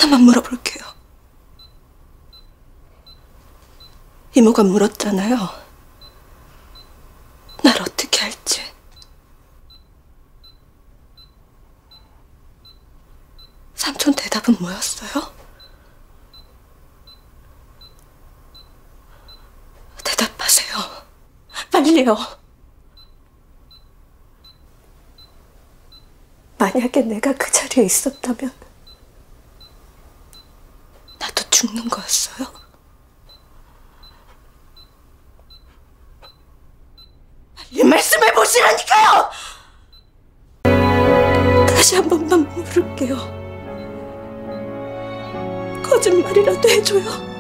하나만 물어볼게요. 이모가 물었잖아요. 날 어떻게 할지. 삼촌 대답은 뭐였어요? 대답하세요. 빨리요. 만약에 내가 그 자리에 있었다면 나도 죽는 거였어요? 빨리 말씀해 보시라니까요! 다시 한 번만 물을게요. 거짓말이라도 해줘요.